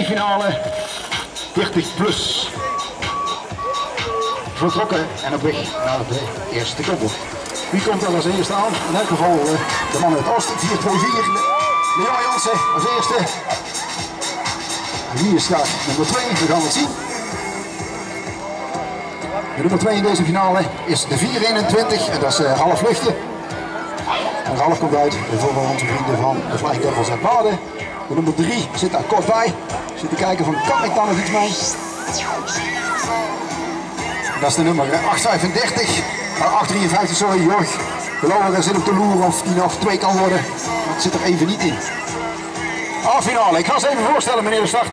finale 30 plus. Vertrokken en op weg naar de eerste koppel. Wie komt er als eerste aan? In elk geval de man uit Oost, 4-2-4. Leon Jansen als eerste. Wie is start nummer 2? We gaan het zien. De nummer 2 in deze finale is de 421 en dat is Ralf Luchten. En Ralf komt uit voor onze vrienden van de Flying Devils uit Baden. De nummer 3 zit daar kort bij. Zit te kijken van kan ik daar nog iets mee? Dat is de nummer 835. 853, sorry Jorg. De Lauwer zit op de loer of die nog 2 kan worden. Maar het zit er even niet in. A-finale, ik ga ze even voorstellen meneer de start.